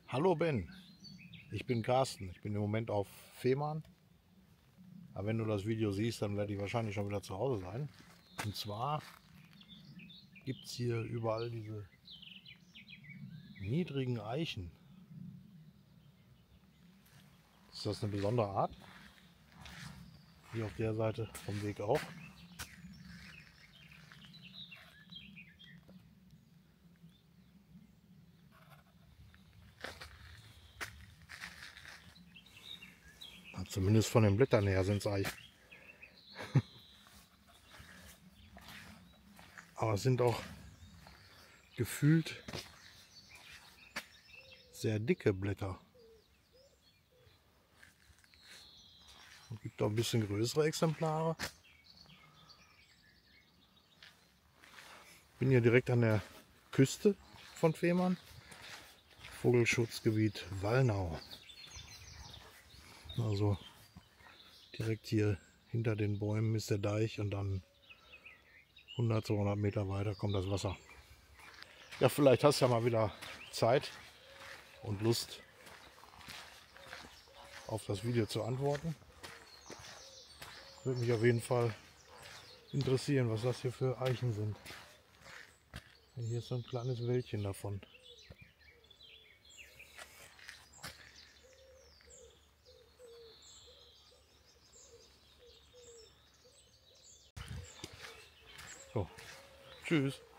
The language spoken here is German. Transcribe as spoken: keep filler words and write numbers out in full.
Hallo Ben, ich bin Carsten. Ich bin im Moment auf Fehmarn. Aber wenn du das Video siehst, dann werde ich wahrscheinlich schon wieder zu Hause sein. Und zwar gibt es hier überall diese niedrigen Eichen. Ist das eine besondere Art? Hier auf der Seite vom Weg auch. Na, zumindest von den Blättern her sind es Eichen. Aber es sind auch gefühlt sehr dicke Blätter. Es gibt auch ein bisschen größere Exemplare. Ich bin hier direkt an der Küste von Fehmarn. Vogelschutzgebiet Wallnau. Also direkt hier hinter den Bäumen ist der Deich und dann hundert, zweihundert Meter weiter kommt das Wasser. Ja, vielleicht hast du ja mal wieder Zeit und Lust auf das Video zu antworten. Würde mich auf jeden Fall interessieren, was das hier für Eichen sind. Hier ist so ein kleines Wäldchen davon. So, tschüss.